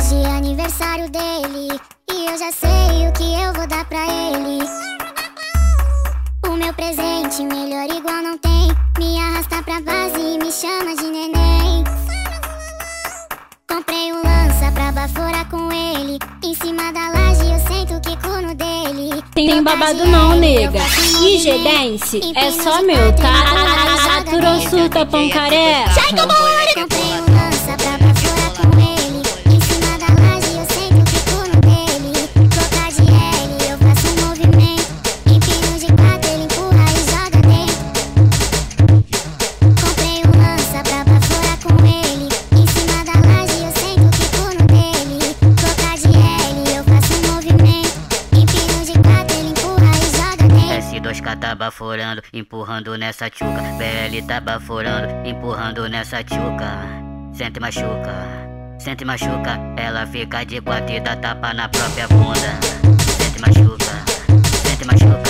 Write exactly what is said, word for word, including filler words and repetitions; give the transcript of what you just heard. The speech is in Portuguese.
Hoje é aniversário dele e eu já sei o que eu vou dar pra ele. O meu presente melhor igual não tem. Me arrasta pra base e me chama de neném. Comprei um lança pra baforar com ele. Em cima da laje eu sento que corno dele. Tem babado não, nega. I G Dance é só meu, tá? Aturou surta, pancaré. Sai do muro! Comprei um lança pra baforar com ele. Em cima da laje eu sento que corno dele. Tocar de L, eu faço um movimento. Empino de quatro, ele empurra e joga dentro. Comprei um lança pra baforar com ele. Em cima da laje eu sento que corno dele. Tocar de L, eu faço um movimento. Empino de quatro, ele empurra e joga dentro. S dois K tá baforando, empurrando nessa tchuca. B L tá baforando, empurrando nessa tchuca. Sente e machuca, sente e machuca. Ela fica de quatro e dá tapa na própria bunda. Sente e machuca, sente e machuca.